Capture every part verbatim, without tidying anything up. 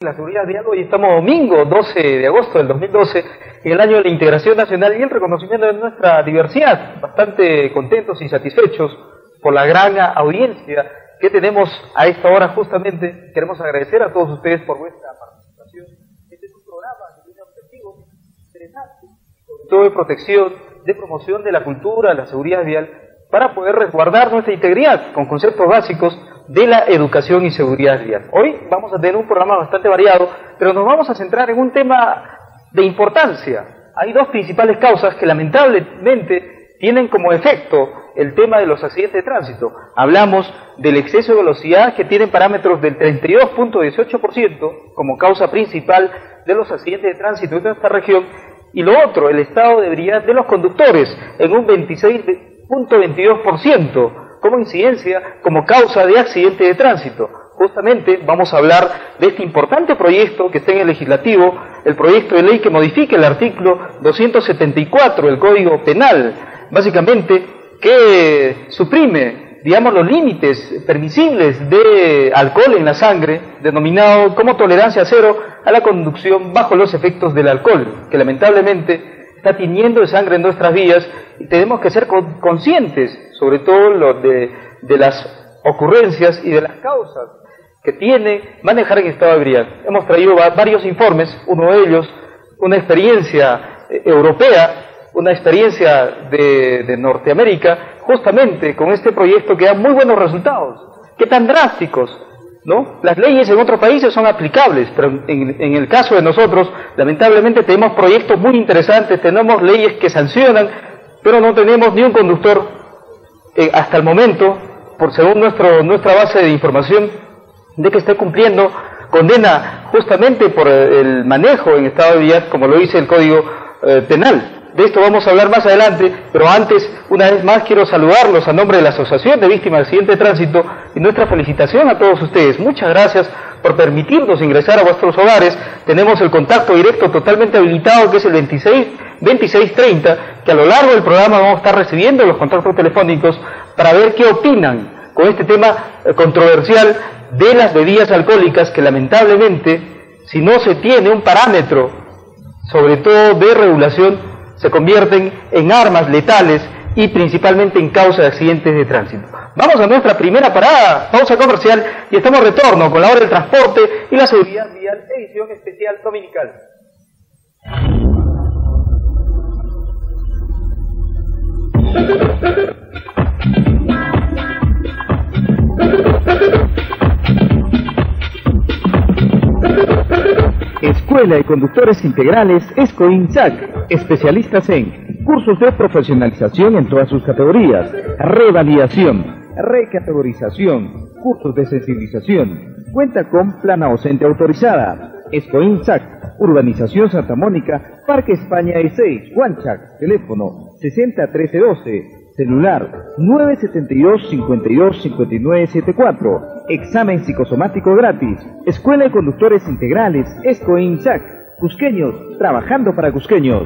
La seguridad vial. Hoy estamos domingo doce de agosto del dos mil doce, en el año de la integración nacional y el reconocimiento de nuestra diversidad. Bastante contentos y satisfechos por la gran audiencia que tenemos a esta hora. Justamente queremos agradecer a todos ustedes por vuestra participación. Este es un programa que tiene objetivos interesantes, sobre todo de protección, de promoción de la cultura, la seguridad vial, para poder resguardar nuestra integridad con conceptos básicos de la educación y seguridad vial. Hoy vamos a tener un programa bastante variado, pero nos vamos a centrar en un tema de importancia. Hay dos principales causas que lamentablemente tienen como efecto el tema de los accidentes de tránsito. Hablamos del exceso de velocidad, que tienen parámetros del treinta y dos punto dieciocho por ciento como causa principal de los accidentes de tránsito en nuestra región, y lo otro, el estado de ebriedad de los conductores, en un veintiséis punto veintidós por ciento como incidencia, como causa de accidente de tránsito. Justamente vamos a hablar de este importante proyecto que está en el legislativo, el proyecto de ley que modifica el artículo doscientos setenta y cuatro del Código Penal, básicamente que suprime, digamos, los límites permisibles de alcohol en la sangre, denominado como tolerancia cero a la conducción bajo los efectos del alcohol, que lamentablemente está tiñendo de sangre en nuestras vías, y tenemos que ser conscientes, sobre todo lo de, de las ocurrencias y de las causas que tiene manejar en estado de ebriedad. Hemos traído varios informes, uno de ellos, una experiencia eh, europea, una experiencia de, de Norteamérica, justamente con este proyecto que da muy buenos resultados. ¿Qué tan drásticos? ¿No? Las leyes en otros países son aplicables, pero en, en el caso de nosotros, lamentablemente tenemos proyectos muy interesantes, tenemos leyes que sancionan, pero no tenemos ni un conductor eh, hasta el momento, por según nuestro, nuestra base de información, de que esté cumpliendo condena justamente por el manejo en estado de ebriedad, como lo dice el Código eh, Penal. De esto vamos a hablar más adelante, pero antes, una vez más, quiero saludarlos a nombre de la Asociación de Víctimas de Accidentes de Tránsito y nuestra felicitación a todos ustedes. Muchas gracias por permitirnos ingresar a vuestros hogares. Tenemos el contacto directo totalmente habilitado, que es el veintiséis veintiséis treinta, que a lo largo del programa vamos a estar recibiendo los contactos telefónicos para ver qué opinan con este tema eh, controversial de las bebidas alcohólicas, que lamentablemente, si no se tiene un parámetro, sobre todo de regulación, se convierten en armas letales y principalmente en causa de accidentes de tránsito. Vamos a nuestra primera parada, pausa comercial, y estamos de retorno con la hora del transporte y la seguridad vial, edición especial dominical. Escuela de Conductores Integrales ESCOINSAC, especialistas en cursos de profesionalización en todas sus categorías, revalidación, recategorización, cursos de sensibilización. Cuenta con plana docente autorizada. ESCOINSAC, Urbanización Santa Mónica, Parque España E seis, Huanchac, teléfono sesenta trece doce. Celular nueve setenta y dos cincuenta y dos cincuenta y nueve setenta y cuatro. Examen psicosomático gratis. Escuela de Conductores Integrales ESCOINSAC. Cusqueños, trabajando para cusqueños.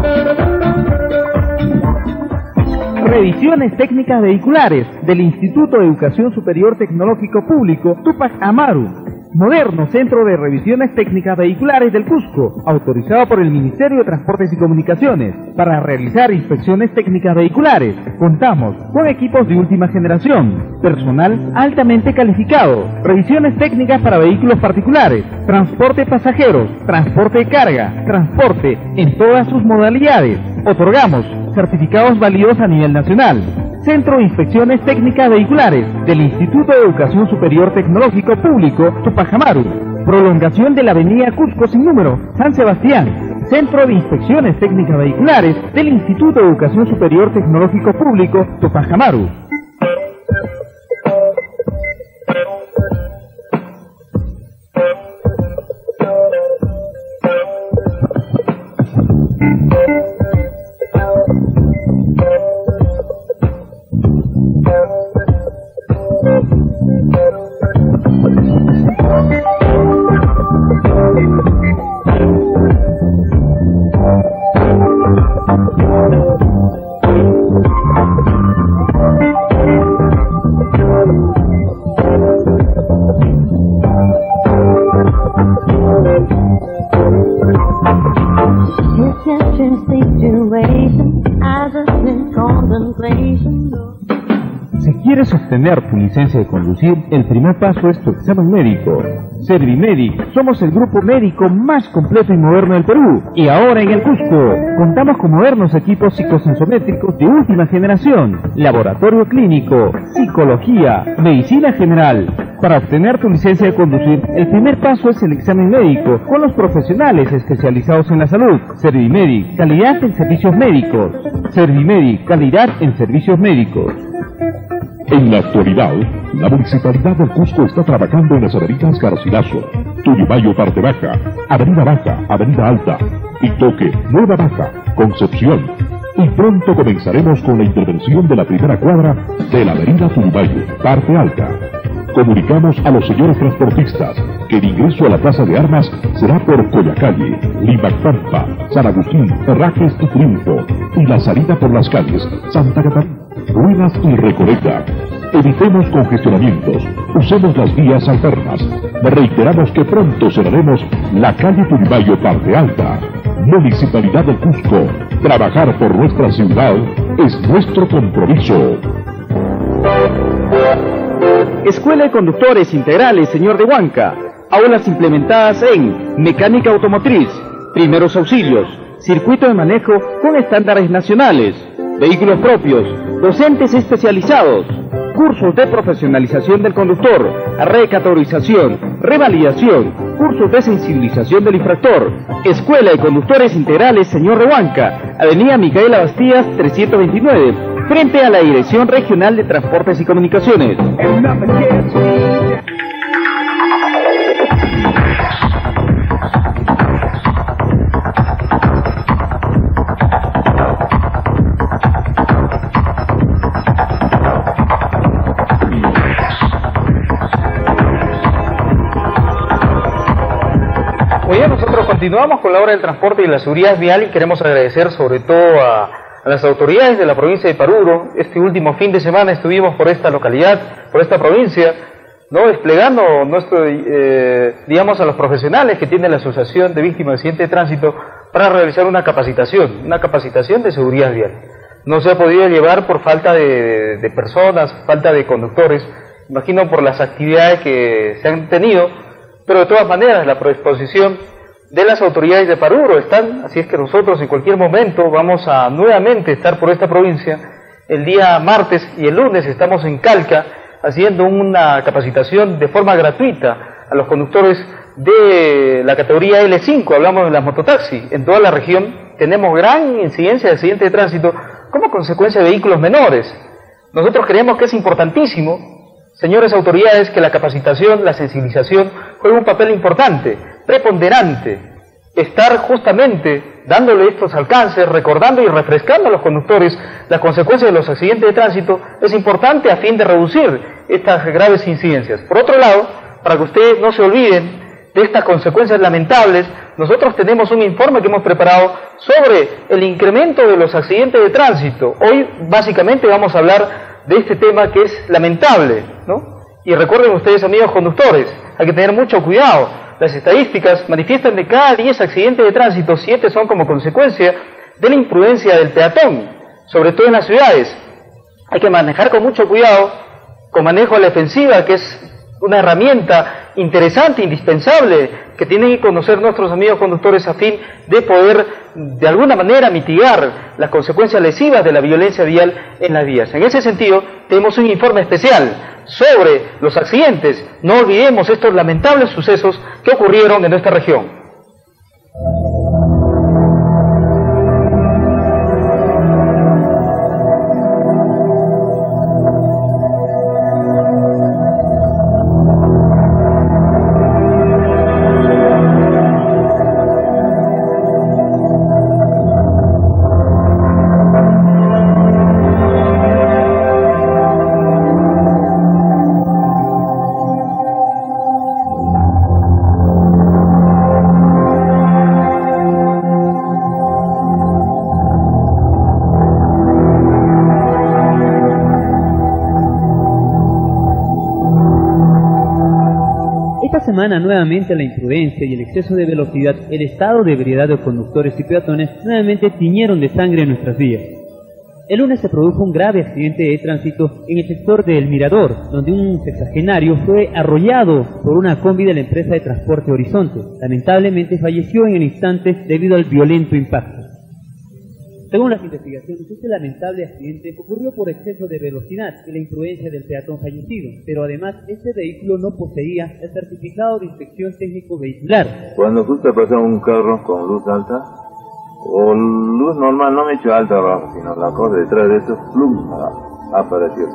Revisiones técnicas vehiculares del Instituto de Educación Superior Tecnológico Público Tupac Amaru. Moderno Centro de Revisiones Técnicas Vehiculares del Cusco, autorizado por el Ministerio de Transportes y Comunicaciones para realizar inspecciones técnicas vehiculares. Contamos con equipos de última generación, personal altamente calificado, revisiones técnicas para vehículos particulares, transporte de pasajeros, transporte de carga, transporte en todas sus modalidades. Otorgamos certificados válidos a nivel nacional. Centro de Inspecciones Técnicas Vehiculares del Instituto de Educación Superior Tecnológico Público Tupac Amaru. Prolongación de la avenida Cusco sin número, San Sebastián. Centro de Inspecciones Técnicas Vehiculares del Instituto de Educación Superior Tecnológico Público Tupac Amaru. ¿Quieres obtener tu licencia de conducir? El primer paso es tu examen médico. Servimedic, somos el grupo médico más completo y moderno del Perú. Y ahora en el Cusco, contamos con modernos equipos psicosensométricos de última generación, laboratorio clínico, psicología, medicina general. Para obtener tu licencia de conducir, el primer paso es el examen médico con los profesionales especializados en la salud. Servimedic, calidad en servicios médicos. Servimedic, calidad en servicios médicos. En la actualidad, la Municipalidad del Cusco está trabajando en las avenidas Garcilaso, Tulimayo Parte Baja, Avenida Baja, Avenida Alta, Itoque, Nueva Baja, Concepción. Y pronto comenzaremos con la intervención de la primera cuadra de la Avenida Tulimayo, Parte Alta. Comunicamos a los señores transportistas que el ingreso a la Plaza de Armas será por Coyacalle, Limbacpampa, San Agustín, Herrajes y Triunfo, y la salida por las calles Santa Catarina, Ruinas y Recoleta. Evitemos congestionamientos, usemos las vías alternas. Reiteramos que pronto cerraremos la calle Tulimayo Parte Alta. Municipalidad del Cusco, trabajar por nuestra ciudad es nuestro compromiso. Escuela de Conductores Integrales, señor de Huanca. Aulas implementadas en mecánica automotriz, primeros auxilios, circuito de manejo con estándares nacionales, vehículos propios, docentes especializados, cursos de profesionalización del conductor, recategorización, revalidación, cursos de sensibilización del infractor. Escuela de Conductores Integrales, señor de Huanca, Avenida Micaela Bastías trescientos veintinueve, frente a la Dirección Regional de Transportes y Comunicaciones. Hoy nosotros continuamos con la hora del transporte y la seguridad vial y queremos agradecer sobre todo a A las autoridades de la provincia de Paruro. Este último fin de semana estuvimos por esta localidad, por esta provincia, ¿no? Desplegando nuestro, eh, digamos, a los profesionales que tiene la Asociación de Víctimas de Accidentes de Tránsito para realizar una capacitación, una capacitación de seguridad vial. No se ha podido llevar por falta de, de personas, falta de conductores, imagino por las actividades que se han tenido, pero de todas maneras la predisposición de las autoridades de Paruro están, así es que nosotros en cualquier momento vamos a nuevamente estar por esta provincia. El día martes y el lunes estamos en Calca haciendo una capacitación de forma gratuita a los conductores de la categoría L cinco, hablamos de las mototaxis. En toda la región tenemos gran incidencia de accidentes de tránsito como consecuencia de vehículos menores. Nosotros creemos que es importantísimo, señores autoridades, que la capacitación, la sensibilización juegue un papel importante, preponderante, estar justamente dándole estos alcances, recordando y refrescando a los conductores las consecuencias de los accidentes de tránsito, es importante a fin de reducir estas graves incidencias. Por otro lado, para que ustedes no se olviden de estas consecuencias lamentables, nosotros tenemos un informe que hemos preparado sobre el incremento de los accidentes de tránsito. Hoy básicamente vamos a hablar de este tema que es lamentable, ¿no? Y recuerden ustedes, amigos conductores, hay que tener mucho cuidado. Las estadísticas manifiestan de cada diez accidentes de tránsito, siete son como consecuencia de la imprudencia del peatón, sobre todo en las ciudades. Hay que manejar con mucho cuidado, con manejo a la defensiva, que es una herramienta interesante, indispensable, que tienen que conocer nuestros amigos conductores a fin de poder de alguna manera mitigar las consecuencias lesivas de la violencia vial en las vías. En ese sentido, tenemos un informe especial sobre los accidentes. No olvidemos estos lamentables sucesos que ocurrieron en nuestra región. Esta semana nuevamente la imprudencia y el exceso de velocidad, el estado de ebriedad de conductores y peatones nuevamente tiñeron de sangre nuestras vías. El lunes se produjo un grave accidente de tránsito en el sector del Mirador, donde un sexagenario fue arrollado por una combi de la empresa de transporte Horizonte. Lamentablemente falleció en el instante debido al violento impacto. Según las investigaciones, este lamentable accidente ocurrió por exceso de velocidad y la imprudencia del peatón fallecido, pero además este vehículo no poseía el certificado de inspección técnico vehicular. Cuando justo pasó un carro con luz alta, o luz normal, no me echó alta abajo, sino la cosa detrás de eso, plum, apareció.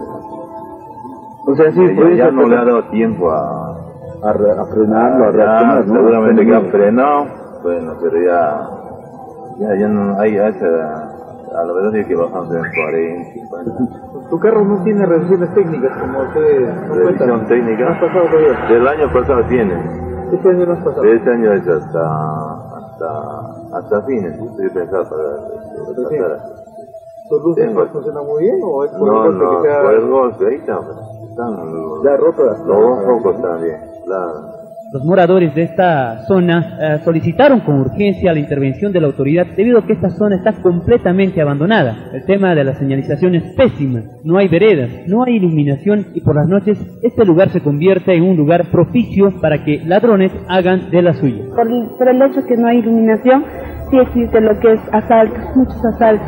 O sea, sí, ya, ya no le ha dado tiempo a, a, re, a frenarlo, a reaccionar. Seguramente que ha frenado, bueno, pero ya, ya, ya no hay, a, a la verdad es que bajamos en cuarenta, cincuenta. ¿Tu carro no tiene revisiones técnicas como ustedes? Revisión técnica. ¿No has pasado todavía? Del año pasado tiene. ¿Este año no has pasado? De este año es hasta, hasta, hasta fines, yo pensaba para, para sí. pasar. ¿Tus luces no funcionan muy bien o es por no, el golpe no, que sea... por el golpe, ahí están, están los, ya rotas. Los dos focos también, claro. Los moradores de esta zona eh, solicitaron con urgencia la intervención de la autoridad debido a que esta zona está completamente abandonada. El tema de la señalización es pésima, no hay veredas, no hay iluminación y por las noches este lugar se convierte en un lugar propicio para que ladrones hagan de la suya. Por, por el hecho que no hay iluminación, sí existe lo que es asaltos, muchos asaltos.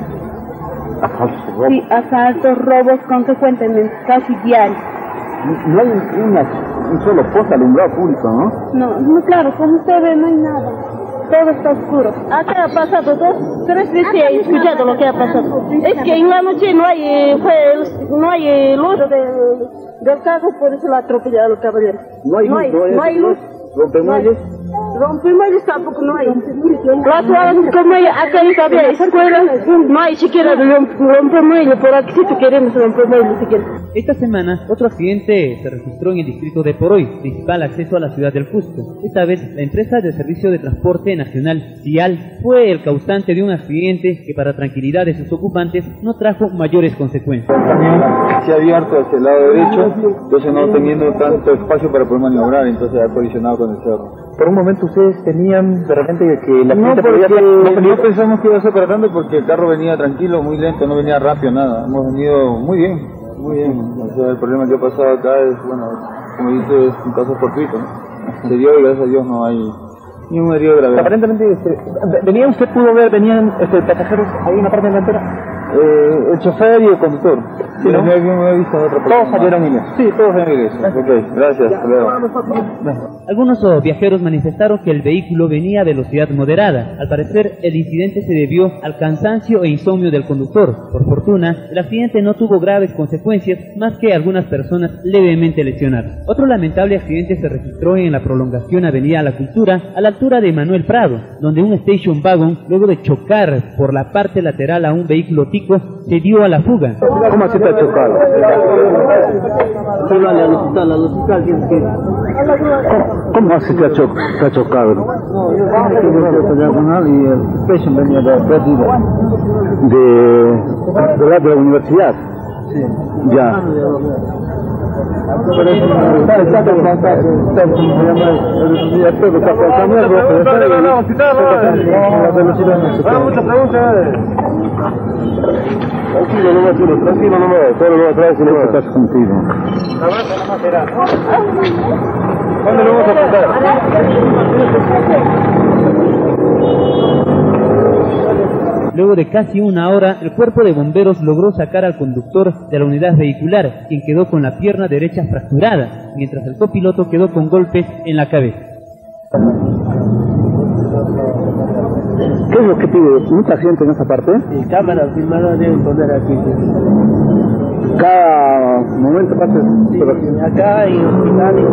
Sí, asaltos, robos consecuentemente, casi diarios. No hay una, un solo poste alumbrado público, ¿no? No, no, claro, como usted ve, no hay nada. Todo está oscuro. Acá ha pasado dos, tres veces he escuchado lo que ha pasado. Es que en la noche no hay, fue, no hay luz del, del carro, por eso lo ha atropellado el caballero. No hay luz, no hay, no hay, no hay luz. ¿Rompemuelles? Rompemuelles tampoco no hay. Las horas como hay, acá en Cabía, escuela, no hay siquiera rompemuelles, por aquí sí que queremos rompemuelles siquiera. Esta semana, otro accidente se registró en el distrito de Poroy, principal acceso a la ciudad del Cusco. Esta vez, la empresa de servicio de transporte nacional, CIAL, fue el causante de un accidente que para tranquilidad de sus ocupantes no trajo mayores consecuencias. Se ha abierto hacia el lado derecho, entonces no teniendo tanto espacio para poder maniobrar, entonces ha colisionado con el cerro. Por un momento ustedes tenían de repente que la no, gente podía podía... No, no pensamos que iba a ser para tanto porque el carro venía tranquilo, muy lento, no venía rápido, nada. Hemos venido muy bien, muy bien. O sea, el problema que ha pasado acá es, bueno, como dice, es un caso fortuito, ¿no? Se dio y gracias a Dios no hay ni un herido grave. Aparentemente, este, venía usted pudo ver, venían este, pasajeros ahí en la parte delantera. Eh, el chofer y el conductor. Sí, ¿no? No, no, no he visto otra persona. Todos salieron ilesos. Sí, todos salieron ilesos. Ok, gracias. Hasta luego. Algunos oh, viajeros manifestaron que el vehículo venía a velocidad moderada. Al parecer, el incidente se debió al cansancio e insomnio del conductor. Por fortuna, el accidente no tuvo graves consecuencias, más que algunas personas levemente lesionadas. Otro lamentable accidente se registró en la prolongación Avenida La Cultura, a la altura de Manuel Prado, donde un station wagon, luego de chocar por la parte lateral a un vehículo tico, se dio a la fuga. ¿Cómo así te ha chocado? Llévale al hospital, al hospital tienes que ir. ¿Cómo así te ha, cho te ha chocado? No, yo venía por diagonal y el station venía de pérdida. De, de, la, de la universidad. Sí. Ya. Por eso está el tato se llama el todo está por cambiar no no hospital la velocidad no muchas preguntas tranquilo no me tranquilo no me solo lo atrás y no estás contigo la banda no más será ¿cuándo lo vamos a apuntar? Luego de casi una hora, el cuerpo de bomberos logró sacar al conductor de la unidad vehicular, quien quedó con la pierna derecha fracturada, mientras el copiloto quedó con golpes en la cabeza. ¿Qué es lo que pide? ¿Mucha gente en esa parte? Sí, cámaras filmadas deben poner aquí. Cada momento pasa. Sí, acá y hospitales.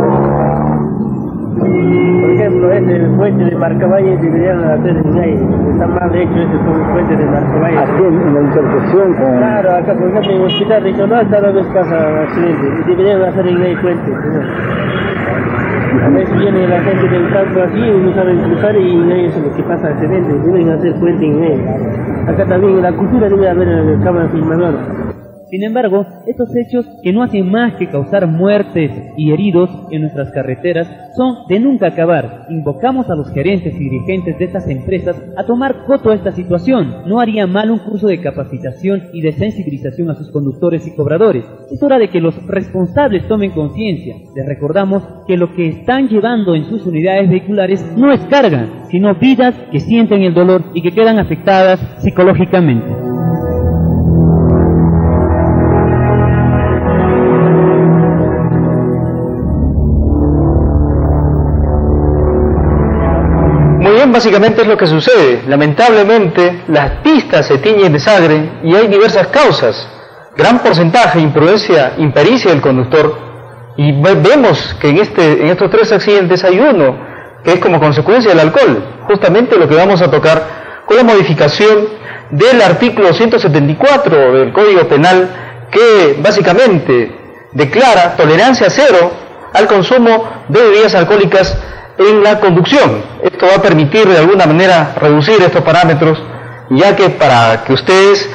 Por ejemplo, ese el puente de Marcaballe deberían hacer en ahí. Está mal hecho ese puente de Marcaballe. Aquí en la intersección con... Claro, acá por ejemplo en el hospital regional está la vez pasa accidente. Y deberían hacer en ahí puente. ¿no? A veces viene la gente del campo así y no saben cruzar y en ahí eso es lo que pasa accidente. Deben hacer puente en ahí. Acá también en la cultura debe haber cámara filmadora. Sin embargo, estos hechos, que no hacen más que causar muertes y heridos en nuestras carreteras, son de nunca acabar. Invocamos a los gerentes y dirigentes de estas empresas a tomar coto a esta situación. No haría mal un curso de capacitación y de sensibilización a sus conductores y cobradores. Es hora de que los responsables tomen conciencia. Les recordamos que lo que están llevando en sus unidades vehiculares no es carga, sino vidas que sienten el dolor y que quedan afectadas psicológicamente. Muy bien, básicamente es lo que sucede. Lamentablemente, las pistas se tiñen de sangre y hay diversas causas. Gran porcentaje de imprudencia, impericia del conductor. Y vemos que en, este, en estos tres accidentes hay uno que es como consecuencia del alcohol. Justamente lo que vamos a tocar con la modificación del artículo ciento setenta y cuatro del Código Penal, que básicamente declara tolerancia cero al consumo de bebidas alcohólicas en la conducción. Esto va a permitir de alguna manera reducir estos parámetros, ya que para que ustedes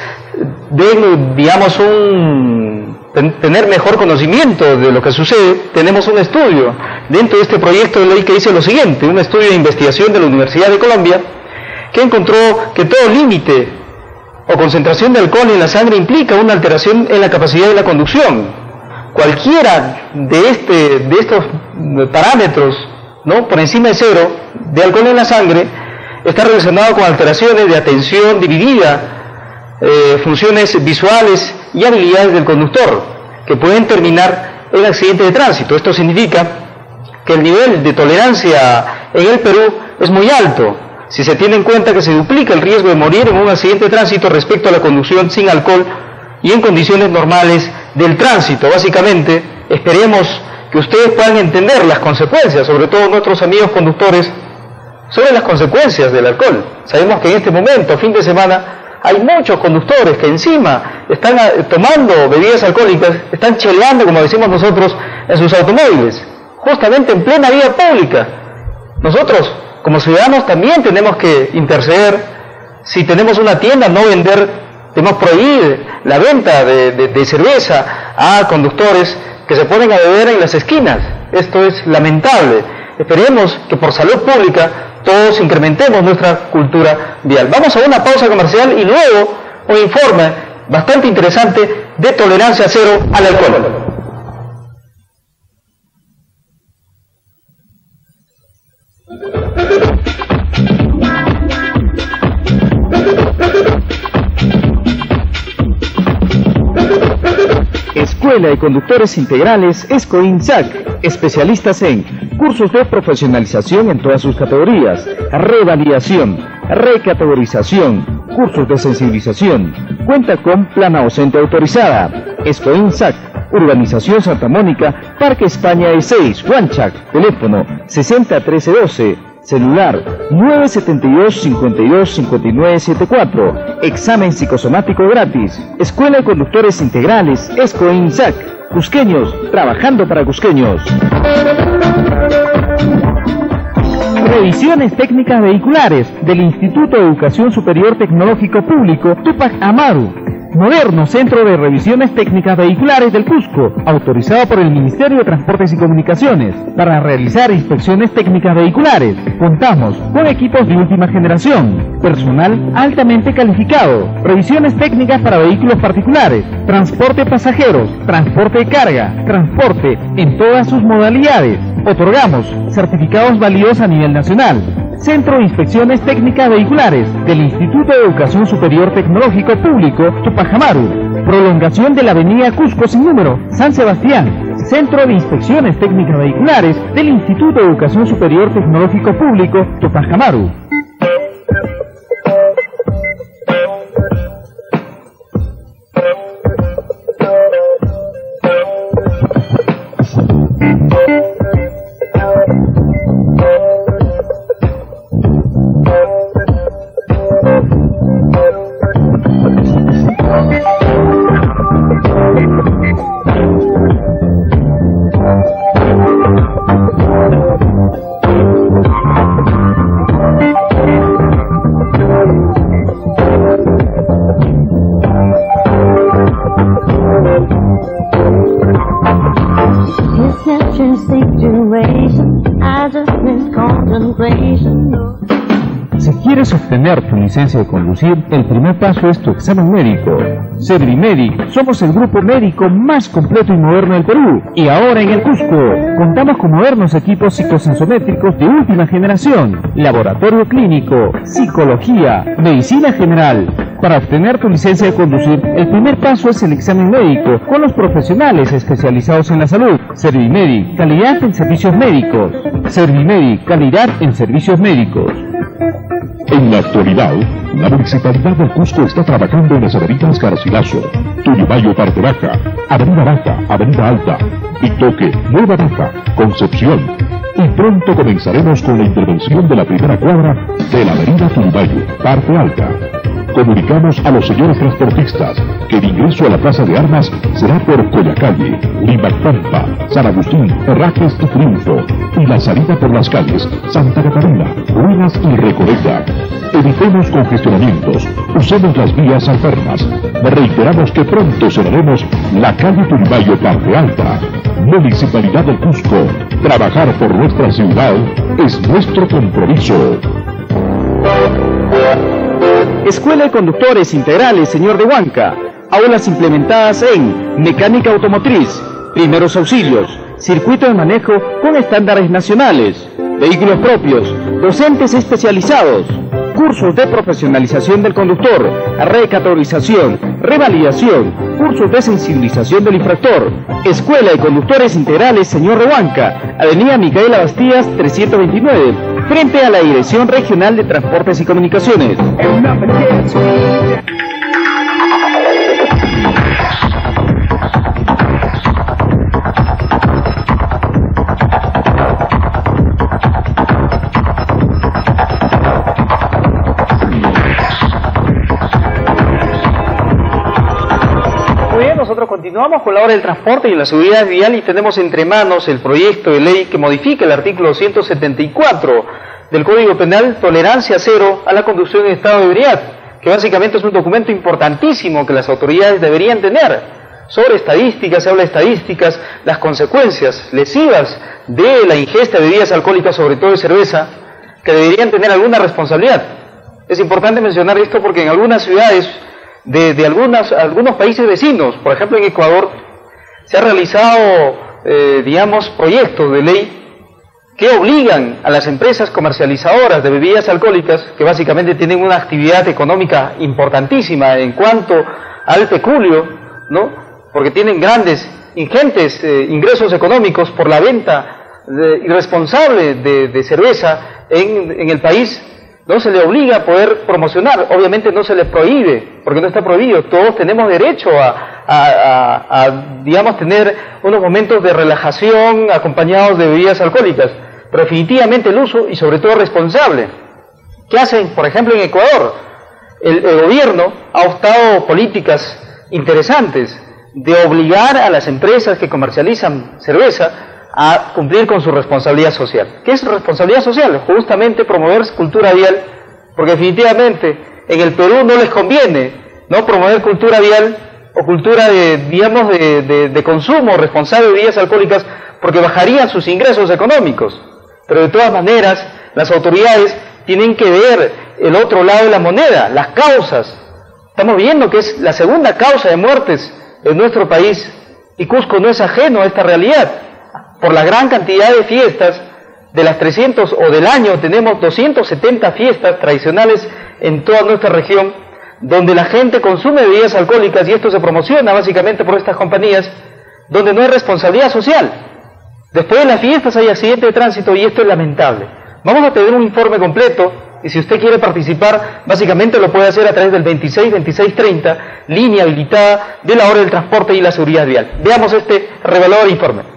den, digamos, un, tener mejor conocimiento de lo que sucede, tenemos un estudio dentro de este proyecto de ley que dice lo siguiente, un estudio de investigación de la Universidad de Colombia, que encontró que todo límite o concentración de alcohol en la sangre implica una alteración en la capacidad de la conducción. Cualquiera de, este, de estos parámetros, ¿no?, por encima de cero, de alcohol en la sangre, está relacionado con alteraciones de atención dividida, eh, funciones visuales y habilidades del conductor, que pueden terminar en accidentes de tránsito. Esto significa que el nivel de tolerancia en el Perú es muy alto, si se tiene en cuenta que se duplica el riesgo de morir en un accidente de tránsito respecto a la conducción sin alcohol y en condiciones normales del tránsito. Básicamente, esperemos que ustedes puedan entender las consecuencias, sobre todo nuestros amigos conductores, sobre las consecuencias del alcohol. Sabemos que en este momento, fin de semana, hay muchos conductores que encima están tomando bebidas alcohólicas, están cheleando, como decimos nosotros, en sus automóviles, justamente en plena vía pública. Nosotros, como ciudadanos, también tenemos que interceder. Si tenemos una tienda, no vender, debemos prohibir la venta de, de, de cerveza a conductores que se ponen a beber en las esquinas. Esto es lamentable. Esperemos que por salud pública todos incrementemos nuestra cultura vial. Vamos a una pausa comercial y luego un informe bastante interesante de tolerancia cero al alcohol. Escuela de Conductores Integrales ESCOINSAC, especialistas en cursos de profesionalización en todas sus categorías, revalidación, recategorización, cursos de sensibilización, cuenta con plana docente autorizada. ESCOINSAC, Urbanización Santa Mónica, Parque España E seis, Huanchac, teléfono sesenta trece doce, celular nueve siete dos, cinco dos, cinco nueve siete cuatro, examen psicosomático gratis. Escuela de Conductores Integrales ESCOINSAC, cusqueños trabajando para cusqueños. Revisiones técnicas vehiculares del Instituto de Educación Superior Tecnológico Público Tupac Amaru. Moderno Centro de Revisiones Técnicas Vehiculares del Cusco, autorizado por el Ministerio de Transportes y Comunicaciones, para realizar inspecciones técnicas vehiculares. Contamos con equipos de última generación, personal altamente calificado, revisiones técnicas para vehículos particulares, transporte de pasajeros, transporte de carga, transporte en todas sus modalidades. Otorgamos certificados válidos a nivel nacional. Centro de Inspecciones Técnicas Vehiculares del Instituto de Educación Superior Tecnológico Público Tupac Amaru. Prolongación de la avenida Cusco sin número, San Sebastián. Centro de Inspecciones Técnicas Vehiculares del Instituto de Educación Superior Tecnológico Público Tupac Amaru. Thank you. future situation, I just miss contemplation. No. Si quieres obtener tu licencia de conducir, el primer paso es tu examen médico. Servimedic, somos el grupo médico más completo y moderno del Perú. Y ahora en el Cusco, contamos con modernos equipos psicosensométricos de última generación, laboratorio clínico, psicología, medicina general. Para obtener tu licencia de conducir, el primer paso es el examen médico con los profesionales especializados en la salud. Servimedic, calidad en servicios médicos. Servimedic, calidad en servicios médicos. En la actualidad, la Municipalidad del Cusco está trabajando en las avenidas Garcilaso, Tullamayo Parte Baja, Avenida Baja, Avenida Alta, Itoque, Nueva Baja, Concepción. Y pronto comenzaremos con la intervención de la primera cuadra de la Avenida Tullamayo Parte Alta. Comunicamos a los señores transportistas que el ingreso a la Plaza de Armas será por Coyacalle, Limbactampa, San Agustín, Herrajes y Triunfo, y la salida por las calles Santa Catarina, Ruinas y Recoleta. Evitemos congestionamientos, usemos las vías alternas. Reiteramos que pronto cerraremos la calle Tullamayo Parte Alta. Municipalidad del Cusco, trabajar por nuestra ciudad es nuestro compromiso. Escuela de Conductores Integrales, señor de Huanca. Aulas implementadas en mecánica automotriz, primeros auxilios, circuito de manejo con estándares nacionales, vehículos propios, docentes especializados, cursos de profesionalización del conductor, recategorización, revalidación, cursos de sensibilización del infractor. Escuela de Conductores Integrales, señor de Huanca, Avenida Micaela Bastías trescientos veintinueve, frente a la Dirección Regional de Transportes y Comunicaciones. Nosotros continuamos con la hora del transporte y la seguridad vial y tenemos entre manos el proyecto de ley que modifica el artículo ciento setenta y cuatro del Código Penal, tolerancia cero a la conducción en estado de ebriedad, que básicamente es un documento importantísimo que las autoridades deberían tener. Sobre estadísticas, se habla de estadísticas, las consecuencias lesivas de la ingesta de bebidas alcohólicas, sobre todo de cerveza, que deberían tener alguna responsabilidad. Es importante mencionar esto porque en algunas ciudades de, de algunas, algunos países vecinos, por ejemplo en Ecuador, se han realizado, eh, digamos, proyectos de ley que obligan a las empresas comercializadoras de bebidas alcohólicas, que básicamente tienen una actividad económica importantísima en cuanto al peculio, ¿no? Porque tienen grandes, ingentes eh, ingresos económicos por la venta de, irresponsable de, de cerveza en, en el país, no se le obliga a poder promocionar, obviamente no se le prohíbe, porque no está prohibido, todos tenemos derecho a, a, a, a, digamos, tener unos momentos de relajación acompañados de bebidas alcohólicas, pero definitivamente el uso y sobre todo responsable. ¿Qué hacen, por ejemplo, en Ecuador? El, el gobierno ha optado políticas interesantes de obligar a las empresas que comercializan cerveza a cumplir con su responsabilidad social. ¿Qué es responsabilidad social? Justamente promover cultura vial, porque definitivamente en el Perú no les conviene no promover cultura vial o cultura de, digamos, de, de, de consumo responsable de bebidas alcohólicas, porque bajarían sus ingresos económicos. Pero de todas maneras, las autoridades tienen que ver el otro lado de la moneda, las causas. Estamos viendo que es la segunda causa de muertes en nuestro país, y Cusco no es ajeno a esta realidad. Por la gran cantidad de fiestas, de las trescientas o del año tenemos doscientas setenta fiestas tradicionales en toda nuestra región, donde la gente consume bebidas alcohólicas y esto se promociona básicamente por estas compañías, donde no hay responsabilidad social. Después de las fiestas hay accidentes de tránsito y esto es lamentable. Vamos a tener un informe completo y si usted quiere participar, básicamente lo puede hacer a través del veintiséis veintiséis treinta, línea habilitada de la hora del transporte y la seguridad vial. Veamos este revelador informe.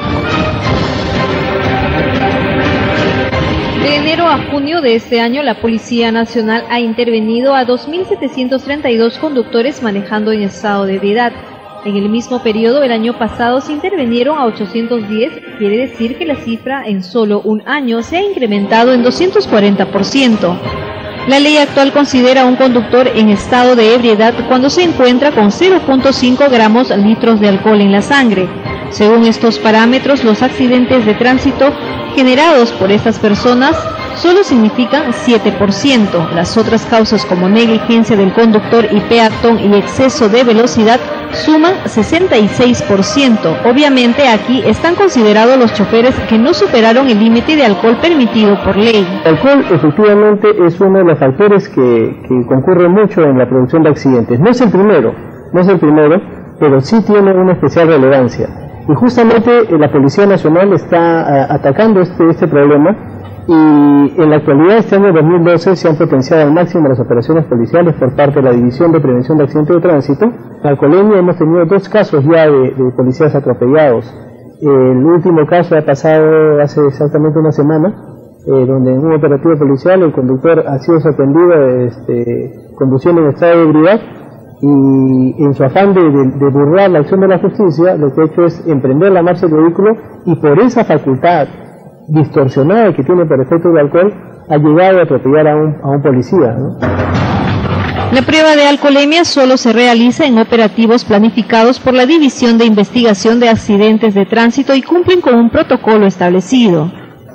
De enero a junio de este año, la Policía Nacional ha intervenido a dos mil setecientos treinta y dos conductores manejando en estado de ebriedad. En el mismo periodo del año pasado se intervinieron a ochocientos diez, quiere decir que la cifra en solo un año se ha incrementado en doscientos cuarenta por ciento. La ley actual considera a un conductor en estado de ebriedad cuando se encuentra con cero punto cinco gramos litros de alcohol en la sangre. Según estos parámetros, los accidentes de tránsito generados por estas personas solo significan siete por ciento. Las otras causas como negligencia del conductor y peatón y exceso de velocidad suman sesenta y seis por ciento. Obviamente aquí están considerados los choferes que no superaron el límite de alcohol permitido por ley. El alcohol efectivamente es uno de los factores que, que concurre mucho en la producción de accidentes. No es el primero, no es el primero, pero sí tiene una especial relevancia. Y justamente eh, la Policía Nacional está uh, atacando este, este problema, y en la actualidad, este año dos mil doce, se han potenciado al máximo las operaciones policiales por parte de la División de Prevención de Accidentes de Tránsito. En Alcoholemia hemos tenido dos casos ya de, de policías atropellados. El último caso ha pasado hace exactamente una semana, eh, donde en un operativo policial el conductor ha sido sorprendido este, conduciendo en estado de ebriedad, y en su afán de, de, de burlar la acción de la justicia, lo que ha hecho es emprender la marcha del vehículo, y por esa facultad distorsionada que tiene por efecto de alcohol ha llegado a atropellar a un, a un policía, ¿no? La prueba de alcoholemia solo se realiza en operativos planificados por la División de Investigación de Accidentes de Tránsito y cumplen con un protocolo establecido.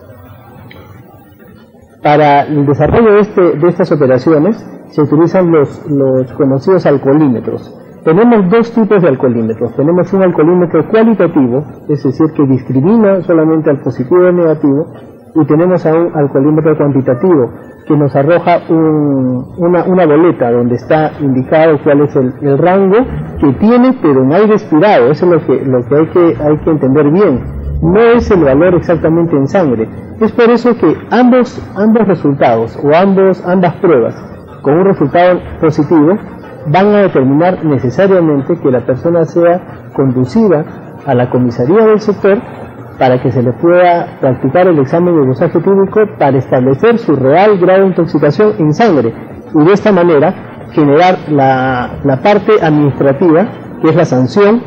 Para el desarrollo de, este, de estas operaciones se utilizan los, los conocidos alcoholímetros. Tenemos dos tipos de alcoholímetros. Tenemos un alcoholímetro cualitativo, es decir, que discrimina solamente al positivo y al negativo, y tenemos a un alcoholímetro cuantitativo, que nos arroja un, una, una boleta donde está indicado cuál es el, el rango que tiene, pero en aire expirado. Eso es lo que, lo que, hay que hay que entender bien. No es el valor exactamente en sangre. Es por eso que ambos, ambos resultados, o ambos, ambas pruebas, con un resultado positivo, van a determinar necesariamente que la persona sea conducida a la comisaría del sector para que se le pueda practicar el examen de dosaje químico para establecer su real grado de intoxicación en sangre, y de esta manera generar la, la parte administrativa, que es la sanción.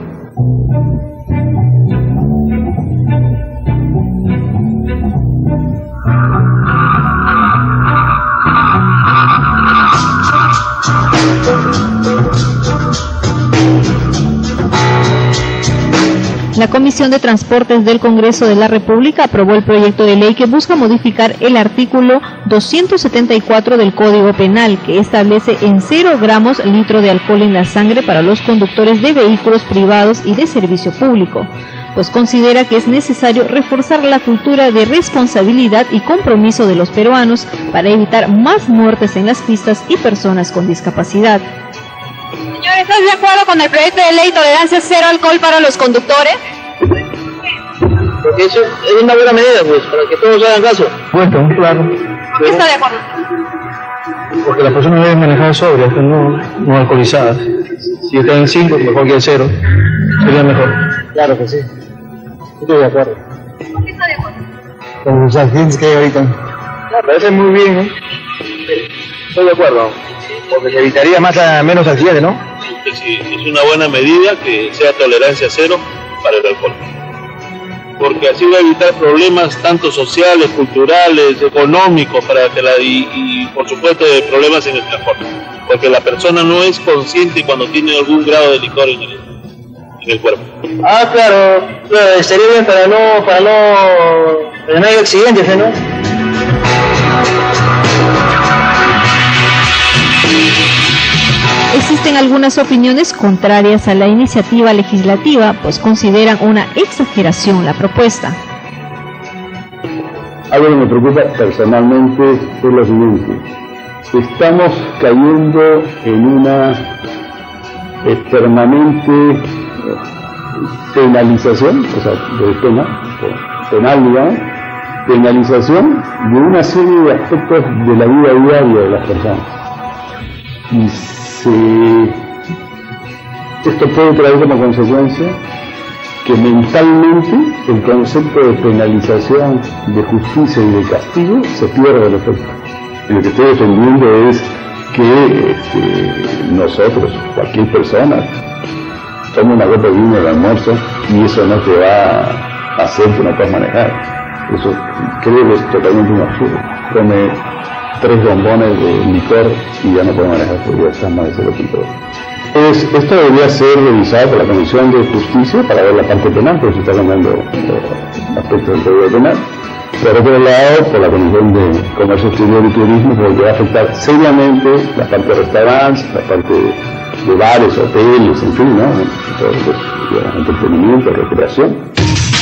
La Comisión de Transportes del Congreso de la República aprobó el proyecto de ley que busca modificar el artículo doscientos setenta y cuatro del Código Penal, que establece en cero gramos litro de alcohol en la sangre para los conductores de vehículos privados y de servicio público, pues considera que es necesario reforzar la cultura de responsabilidad y compromiso de los peruanos para evitar más muertes en las pistas y personas con discapacidad. Señor, ¿estás de acuerdo con el proyecto de ley tolerancia cero alcohol para los conductores? Porque eso es una buena medida, pues, para que todos hagan caso. Bueno, claro. ¿Por qué está de acuerdo? Porque las personas deben manejar sobrias, no, no alcoholizadas. Si están en cinco, mejor que en cero. Sería mejor. Claro que sí. Estoy de acuerdo. ¿Por qué está de acuerdo? Con los accidentes que hay ahorita. Me parece muy bien, ¿eh? Estoy de acuerdo. Porque se evitaría más a menos accidentes, ¿no? Sí, es una buena medida que sea tolerancia cero para el alcohol. Porque así va a evitar problemas tanto sociales, culturales, económicos, para que la, y, y por supuesto de problemas en el transporte. Porque la persona no es consciente cuando tiene algún grado de licor en el, en el cuerpo. Ah, claro, claro, sería bien para no, para no, para no haya accidentes, ¿no? Existen algunas opiniones contrarias a la iniciativa legislativa, pues consideran una exageración la propuesta. Algo que me preocupa personalmente es lo siguiente. Estamos cayendo en una eh, permanente penalización, o sea, de pena, penal, digamos, penalización de una serie de aspectos de la vida diaria de las personas. Y se, esto puede traer como consecuencia que mentalmente el concepto de penalización, de justicia y de castigo se pierda el efecto. Y lo que estoy defendiendo es que este, nosotros, cualquier persona, toma una copa de vino al almuerzo y eso no te va a hacer que no puedas manejar. Eso creo que es totalmente un absurdo. Come tres bombones de licor y ya no puede manejar porque ya está más de cero punto dos. Es, esto debería ser revisado por la Comisión de Justicia para ver la parte penal, porque se está hablando de aspectos del Código Penal. Por otro lado, por la Comisión de Comercio Exterior y Turismo, porque va a afectar seriamente la parte de restaurantes, la parte de, de bares, hoteles, en fin, ¿no? Todo lo que es entretenimiento, recreación.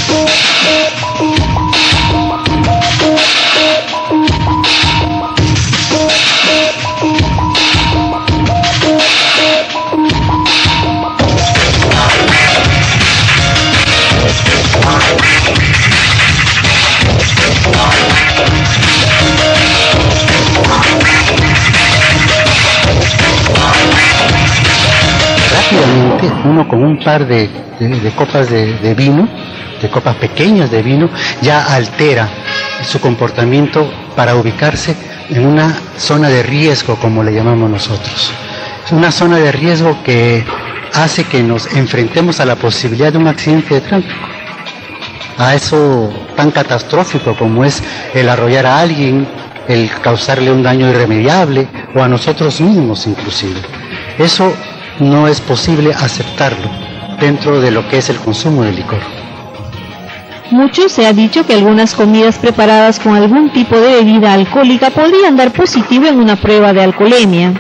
Rápidamente, uno con un par de, de, de copas de, de vino, de copas pequeñas de vino, ya altera su comportamiento para ubicarse en una zona de riesgo, como le llamamos nosotros. Es una zona de riesgo que hace que nos enfrentemos a la posibilidad de un accidente de tráfico, a eso tan catastrófico como es el arrollar a alguien, el causarle un daño irremediable, o a nosotros mismos inclusive. Eso no es posible aceptarlo dentro de lo que es el consumo de licor. Mucho se ha dicho que algunas comidas preparadas con algún tipo de bebida alcohólica podrían dar positivo en una prueba de alcoholemia.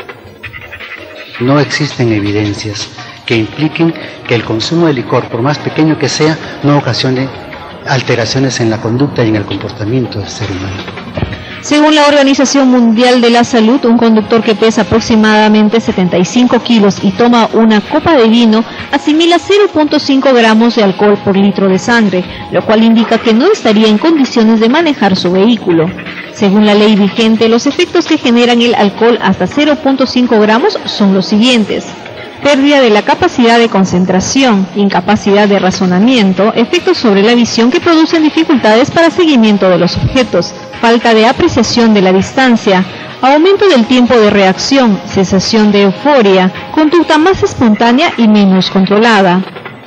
No existen evidencias que impliquen que el consumo de licor, por más pequeño que sea, no ocasione alteraciones en la conducta y en el comportamiento del ser humano. Según la Organización Mundial de la Salud, un conductor que pesa aproximadamente setenta y cinco kilos y toma una copa de vino asimila cero punto cinco gramos de alcohol por litro de sangre, lo cual indica que no estaría en condiciones de manejar su vehículo. Según la ley vigente, los efectos que generan el alcohol hasta cero punto cinco gramos son los siguientes: pérdida de la capacidad de concentración, incapacidad de razonamiento, efectos sobre la visión que producen dificultades para seguimiento de los objetos, falta de apreciación de la distancia, aumento del tiempo de reacción, sensación de euforia, conducta más espontánea y menos controlada.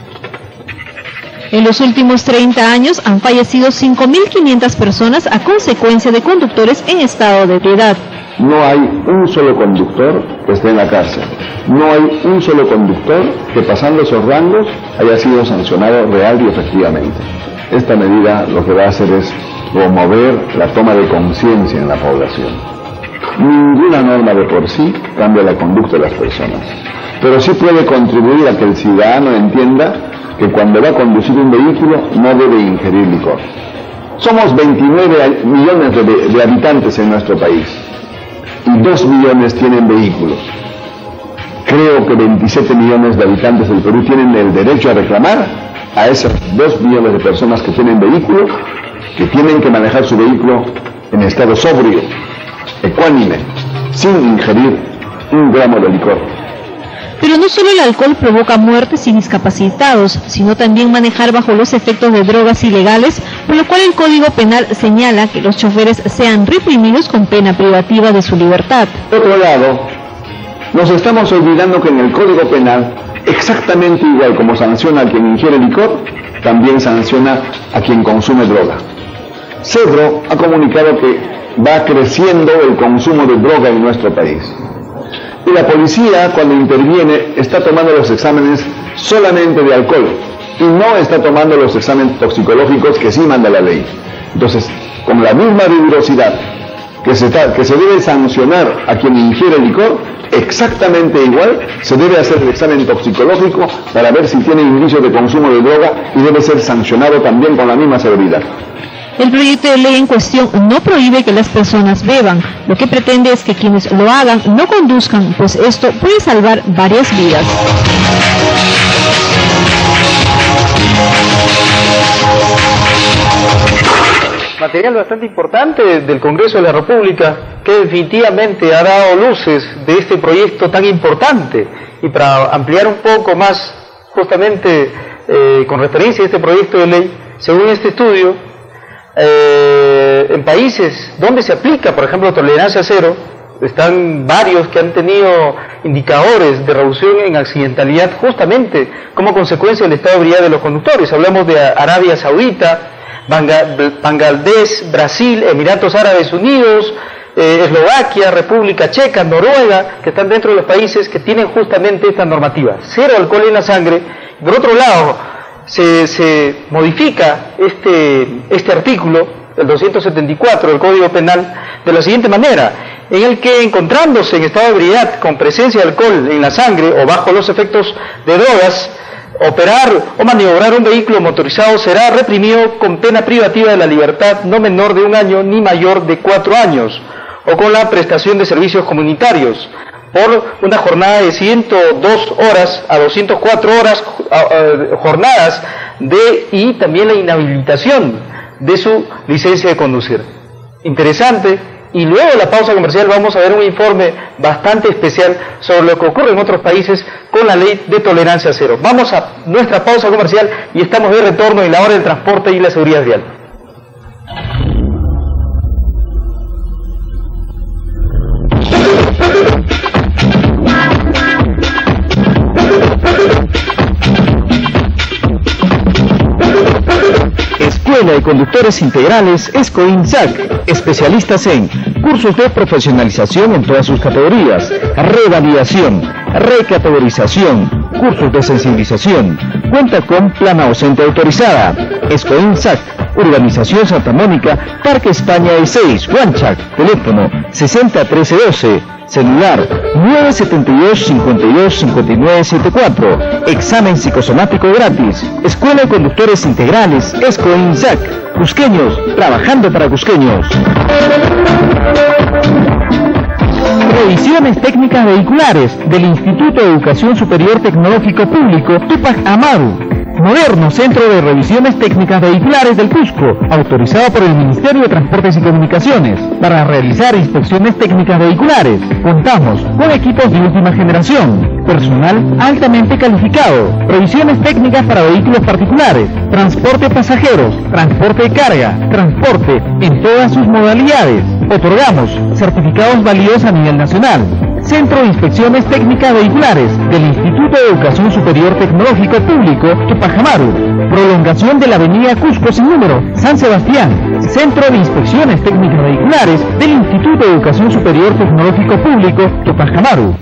En los últimos treinta años han fallecido cinco mil quinientas personas a consecuencia de conductores en estado de ebriedad. No hay un solo conductor que esté en la cárcel. No hay un solo conductor que, pasando esos rangos, haya sido sancionado real y efectivamente. Esta medida lo que va a hacer es promover la toma de conciencia en la población. Ninguna norma de por sí cambia la conducta de las personas, pero sí puede contribuir a que el ciudadano entienda que cuando va a conducir un vehículo no debe ingerir licor. Somos veintinueve millones de, de habitantes en nuestro país y dos millones tienen vehículos. Creo que veintisiete millones de habitantes del Perú tienen el derecho a reclamar a esas dos millones de personas que tienen vehículos, que tienen que manejar su vehículo en estado sobrio, ecuánime, sin ingerir un gramo de licor. Pero no solo el alcohol provoca muertes y discapacitados, sino también manejar bajo los efectos de drogas ilegales, por lo cual el Código Penal señala que los choferes sean reprimidos con pena privativa de su libertad. Por otro lado, nos estamos olvidando que en el Código Penal, exactamente igual como sanciona a quien ingiere licor, también sanciona a quien consume droga. Cedro ha comunicado que va creciendo el consumo de droga en nuestro país. Y la policía, cuando interviene, está tomando los exámenes solamente de alcohol y no está tomando los exámenes toxicológicos que sí manda la ley. Entonces, con la misma rigurosidad que se, que se debe sancionar a quien ingiere licor, exactamente igual se debe hacer el examen toxicológico para ver si tiene indicios de consumo de droga y debe ser sancionado también con la misma severidad. El proyecto de ley en cuestión no prohíbe que las personas beban, lo que pretende es que quienes lo hagan no conduzcan, pues esto puede salvar varias vidas. Material bastante importante del Congreso de la República que definitivamente ha dado luces de este proyecto tan importante, y para ampliar un poco más justamente eh, con referencia a este proyecto de ley, según este estudio, Eh, en países donde se aplica, por ejemplo, tolerancia cero, están varios que han tenido indicadores de reducción en accidentalidad justamente como consecuencia del estado de ebriedad de los conductores. Hablamos de Arabia Saudita, Bangladesh, Brasil, Emiratos Árabes Unidos, eh, Eslovaquia, República Checa, Noruega, que están dentro de los países que tienen justamente esta normativa, cero alcohol en la sangre. Por otro lado, se, se modifica este, este artículo, el doscientos setenta y cuatro del Código Penal, de la siguiente manera, en el que, encontrándose en estado de ebriedad con presencia de alcohol en la sangre o bajo los efectos de drogas, operar o maniobrar un vehículo motorizado será reprimido con pena privativa de la libertad no menor de un año ni mayor de cuatro años, o con la prestación de servicios comunitarios, por una jornada de ciento dos horas a doscientas cuatro horas, jornadas de, y también la inhabilitación de su licencia de conducir. Interesante. Y luego de la pausa comercial vamos a ver un informe bastante especial sobre lo que ocurre en otros países con la ley de tolerancia cero. Vamos a nuestra pausa comercial y estamos de retorno en la hora del transporte y la seguridad vial. Escuela de Conductores Integrales ESCOINSAC, especialistas en cursos de profesionalización en todas sus categorías, revalidación, recategorización, cursos de sensibilización, cuenta con plana docente autorizada. ESCOINSAC, Urbanización Santa Mónica, Parque España E seis, Huanchac, teléfono sesenta trece doce, celular nueve siete dos, cinco dos, cinco nueve siete cuatro, examen psicosomático gratis. Escuela de Conductores Integrales ESCOINSAC, cusqueños, trabajando para cusqueños. Revisiones técnicas vehiculares del Instituto de Educación Superior Tecnológico Público Tupac Amaru. Moderno Centro de Revisiones Técnicas Vehiculares del Cusco, autorizado por el Ministerio de Transportes y Comunicaciones para realizar inspecciones técnicas vehiculares. Contamos con equipos de última generación, personal altamente calificado, revisiones técnicas para vehículos particulares, transporte de pasajeros, transporte de carga, transporte en todas sus modalidades. Otorgamos certificados válidos a nivel nacional. Centro de Inspecciones Técnicas Vehiculares del Instituto de Educación Superior Tecnológico Público Tupac Amaru. Prolongación de la avenida Cusco sin número, San Sebastián. Centro de Inspecciones Técnicas Vehiculares del Instituto de Educación Superior Tecnológico Público Tupac Amaru.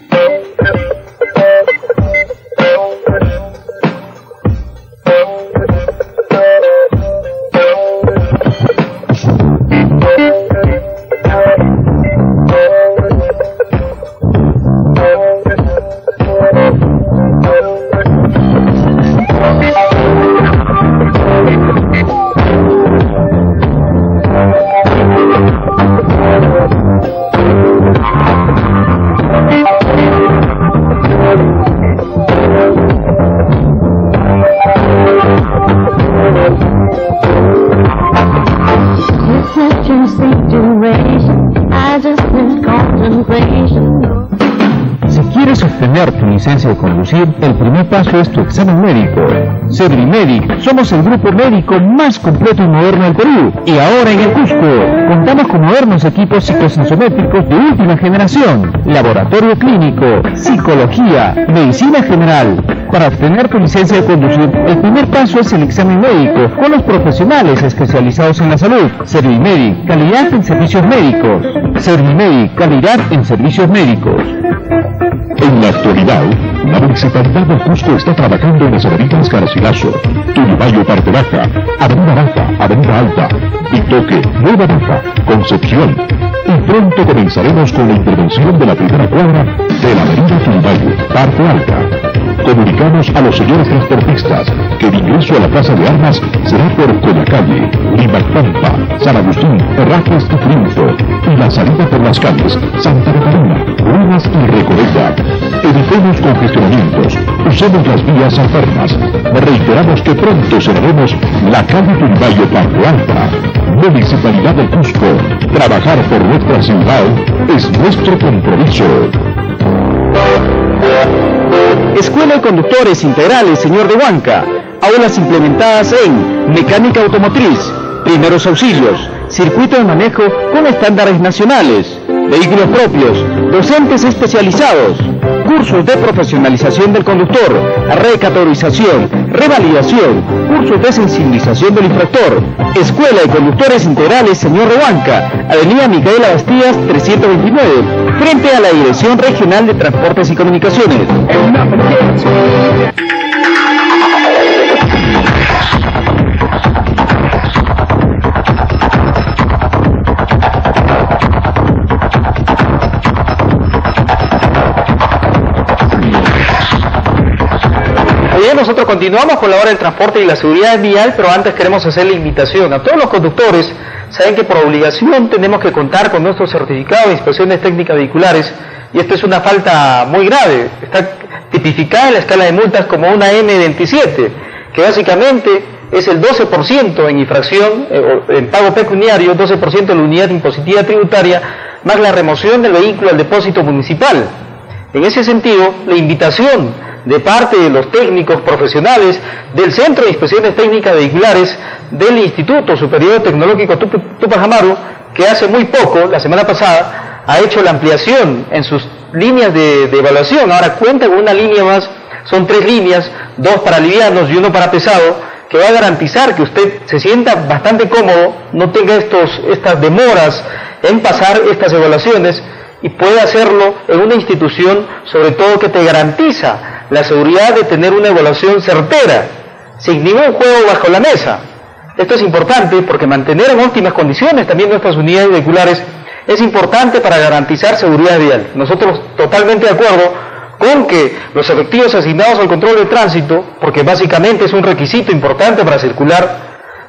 Si quieres obtener tu licencia de conducir, el primer paso es tu examen médico. Servimedic, somos el grupo médico más completo y moderno del Perú. Y ahora en el Cusco, contamos con modernos equipos psicosensométricos de última generación, laboratorio clínico, psicología, medicina general. Para obtener tu licencia de conducir, el primer paso es el examen médico con los profesionales especializados en la salud. Servimedic, calidad en servicios médicos. Servimedic, calidad en servicios médicos. En la actualidad, la Municipalidad del Cusco está trabajando en las avenidas Garcilaso, Turibayo Parte Baja, Avenida Baja, Avenida Alta, Itoque, Nueva Baja, Concepción. Y pronto comenzaremos con la intervención de la primera cuadra de la Avenida Turibayo Parte Alta. Comunicamos a los señores transportistas que el ingreso a la Plaza de Armas será por Coyacalle, Limactampa, San Agustín, Herrajes y Triunfo, y la salida por las calles Santa Catalina, Ruinas y Recoleta. Evitemos congestionamientos, usemos las vías alternas. Reiteramos que pronto cerraremos la calle Turibayo Parte Alta. Municipalidad del Cusco, trabajar por nuestra ciudad es nuestro compromiso. Escuela de Conductores Integrales Señor de Huanca, aulas implementadas en mecánica automotriz, primeros auxilios, circuito de manejo con estándares nacionales, vehículos propios, docentes especializados, cursos de profesionalización del conductor, recategorización, revalidación, cursos de sensibilización del infractor. Escuela de Conductores Integrales Señor Robanca, Avenida Micaela Bastías trescientos veintinueve, frente a la Dirección Regional de Transportes y Comunicaciones. Bien, nosotros continuamos con la hora del transporte y la seguridad vial, pero antes queremos hacer la invitación a todos los conductores. Saben que por obligación tenemos que contar con nuestro certificado de inspecciones técnicas vehiculares, y esto es una falta muy grave. Está tipificada en la escala de multas como una eme veintisiete, que básicamente es el doce por ciento en infracción, eh, en pago pecuniario, doce por ciento de la unidad impositiva tributaria, más la remoción del vehículo al depósito municipal. En ese sentido, la invitación de parte de los técnicos profesionales del Centro de Inspecciones Técnicas Vehiculares del Instituto Superior Tecnológico Tupac Amaru, que hace muy poco, la semana pasada, ha hecho la ampliación en sus líneas de, de evaluación. Ahora cuenta con una línea más, son tres líneas, dos para livianos y uno para pesado, que va a garantizar que usted se sienta bastante cómodo, no tenga estos, estas demoras en pasar estas evaluaciones, y puede hacerlo en una institución, sobre todo, que te garantiza la seguridad de tener una evaluación certera, sin ningún juego bajo la mesa. Esto es importante porque mantener en óptimas condiciones también nuestras unidades vehiculares es importante para garantizar seguridad vial. Nosotros totalmente de acuerdo con que los efectivos asignados al control de tránsito, porque básicamente es un requisito importante para circular,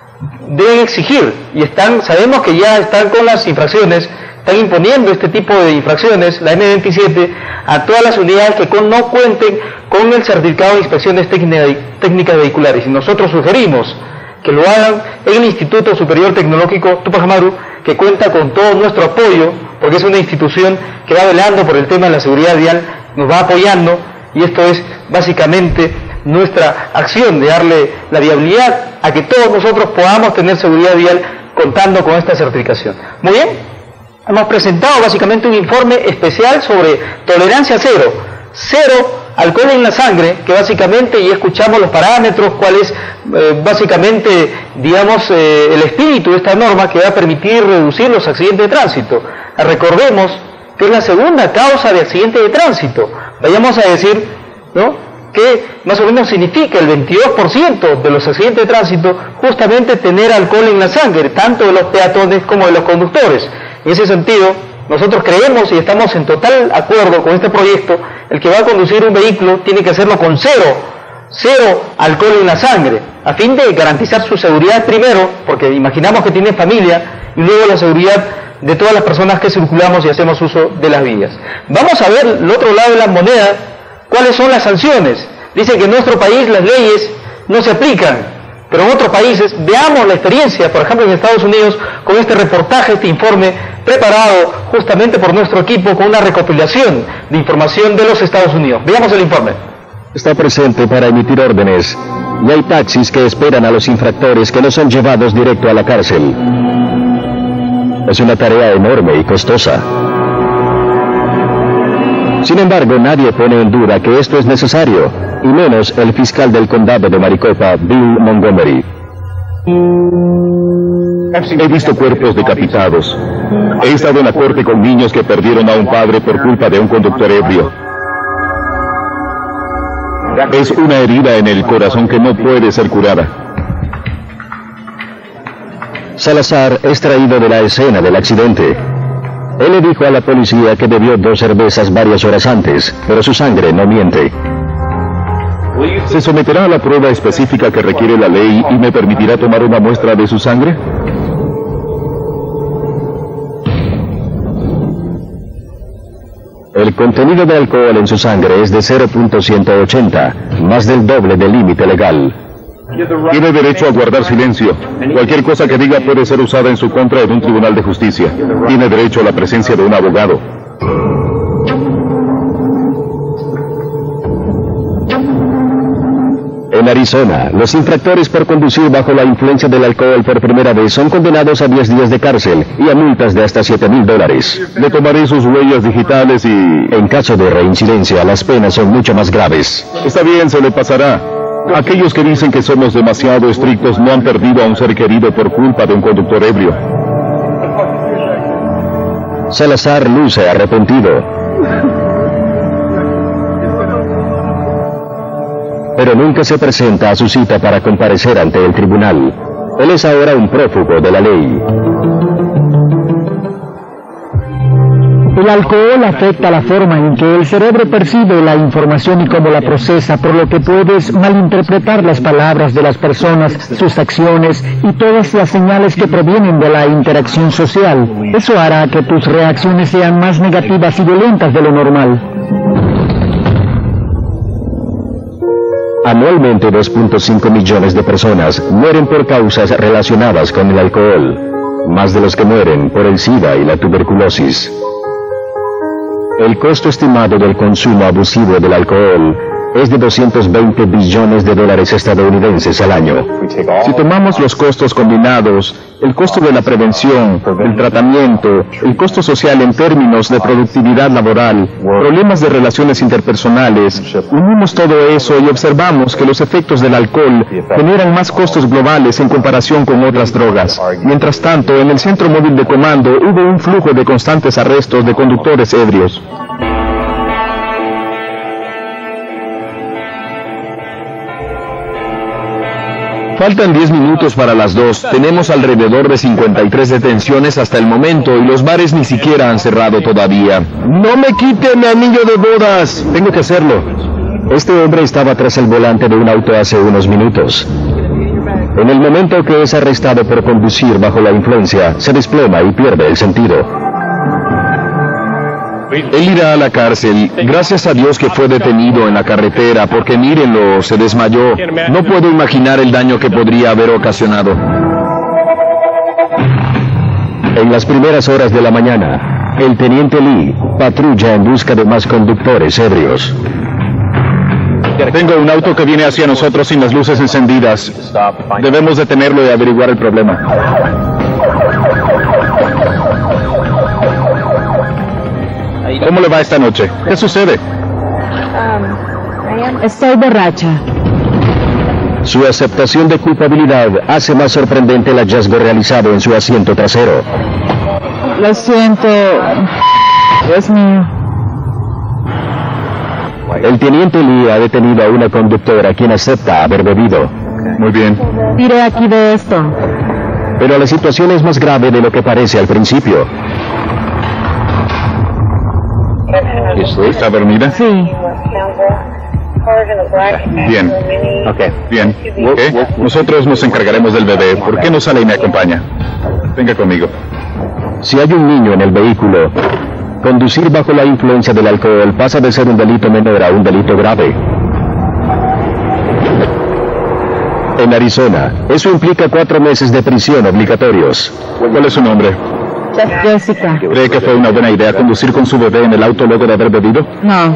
deben exigir, y están, sabemos que ya están con las infracciones, están imponiendo este tipo de infracciones, la eme veintisiete, a todas las unidades que con, no cuenten con el certificado de inspecciones técnicas vehiculares. Y nosotros sugerimos que lo hagan en el Instituto Superior Tecnológico Tupac Amaru, que cuenta con todo nuestro apoyo, porque es una institución que va velando por el tema de la seguridad vial, nos va apoyando, y esto es básicamente nuestra acción de darle la viabilidad a que todos nosotros podamos tener seguridad vial contando con esta certificación. Muy bien. Hemos presentado básicamente un informe especial sobre tolerancia cero, cero alcohol en la sangre, que básicamente ya escuchamos los parámetros, cuál es eh, básicamente, digamos, eh, el espíritu de esta norma que va a permitir reducir los accidentes de tránsito. Recordemos que es la segunda causa de accidente de tránsito. Vayamos a decir, ¿no?, que más o menos significa el veintidós por ciento de los accidentes de tránsito justamente tener alcohol en la sangre, tanto de los peatones como de los conductores. En ese sentido, nosotros creemos y estamos en total acuerdo con este proyecto, el que va a conducir un vehículo tiene que hacerlo con cero, cero alcohol en la sangre, a fin de garantizar su seguridad primero, porque imaginamos que tiene familia, y luego la seguridad de todas las personas que circulamos y hacemos uso de las vías. Vamos a ver el otro lado de la moneda, cuáles son las sanciones. Dicen que en nuestro país las leyes no se aplican, pero en otros países, veamos la experiencia, por ejemplo en Estados Unidos, con este reportaje, este informe preparado justamente por nuestro equipo con una recopilación de información de los Estados Unidos. Veamos el informe. Está presente para emitir órdenes, y hay taxis que esperan a los infractores que no son llevados directo a la cárcel. Es una tarea enorme y costosa. Sin embargo, nadie pone en duda que esto es necesario, y menos el fiscal del condado de Maricopa, Bill Montgomery. He visto cuerpos decapitados. He estado en la corte con niños que perdieron a un padre por culpa de un conductor ebrio. Es una herida en el corazón que no puede ser curada. Salazar es traído de la escena del accidente. Él le dijo a la policía que bebió dos cervezas varias horas antes, pero su sangre no miente. ¿Se someterá a la prueba específica que requiere la ley y me permitirá tomar una muestra de su sangre? El contenido de alcohol en su sangre es de cero punto ciento ochenta, más del doble del límite legal. Tiene derecho a guardar silencio. Cualquier cosa que diga puede ser usada en su contra en un tribunal de justicia. Tiene derecho a la presencia de un abogado. En En Arizona, los infractores por conducir bajo la influencia del alcohol por primera vez son condenados a diez días de cárcel y a multas de hasta siete mil dólares. Le tomaré sus huellas digitales y... En caso de reincidencia, las penas son mucho más graves. Está bien, se le pasará. Aquellos que dicen que somos demasiado estrictos no han perdido a un ser querido por culpa de un conductor ebrio. Salazar luce arrepentido. Pero nunca se presenta a su cita para comparecer ante el tribunal. Él es ahora un prófugo de la ley. El alcohol afecta la forma en que el cerebro percibe la información y cómo la procesa, por lo que puedes malinterpretar las palabras de las personas, sus acciones y todas las señales que provienen de la interacción social. Eso hará que tus reacciones sean más negativas y violentas de lo normal. Anualmente dos punto cinco millones de personas mueren por causas relacionadas con el alcohol, más de los que mueren por el SIDA y la tuberculosis. El costo estimado del consumo abusivo del alcohol es de doscientos veinte billones de dólares estadounidenses al año. Si tomamos los costos combinados, el costo de la prevención, el tratamiento, el costo social en términos de productividad laboral, problemas de relaciones interpersonales, unimos todo eso y observamos que los efectos del alcohol generan más costos globales en comparación con otras drogas. Mientras tanto, en el centro móvil de comando hubo un flujo de constantes arrestos de conductores ebrios. Faltan diez minutos para las dos. Tenemos alrededor de cincuenta y tres detenciones hasta el momento y los bares ni siquiera han cerrado todavía. ¡No me quiten mi anillo de bodas! Tengo que hacerlo. Este hombre estaba tras el volante de un auto hace unos minutos. En el momento que es arrestado por conducir bajo la influencia, se desploma y pierde el sentido. Él irá a la cárcel. Gracias a Dios que fue detenido en la carretera, porque mírenlo, se desmayó. No puedo imaginar el daño que podría haber ocasionado. En las primeras horas de la mañana, el teniente Lee patrulla en busca de más conductores ebrios. Tengo un auto que viene hacia nosotros sin las luces encendidas. Debemos detenerlo y averiguar el problema. ¿Cómo le va esta noche? ¿Qué sucede? Estoy borracha. Su aceptación de culpabilidad hace más sorprendente el hallazgo realizado en su asiento trasero. Lo siento. Dios mío. El teniente Lee ha detenido a una conductora quien acepta haber bebido. Muy bien. Tire aquí de esto. Pero la situación es más grave de lo que parece al principio. ¿Está dormida? Sí. Bien. Bien. ¿Qué? Nosotros nos encargaremos del bebé. ¿Por qué no sale y me acompaña? Venga conmigo. Si hay un niño en el vehículo, conducir bajo la influencia del alcohol pasa de ser un delito menor a un delito grave. En Arizona, eso implica cuatro meses de prisión obligatorios. ¿Cuál es su nombre? Jessica. ¿Cree que fue una buena idea conducir con su bebé en el auto luego de haber bebido? No.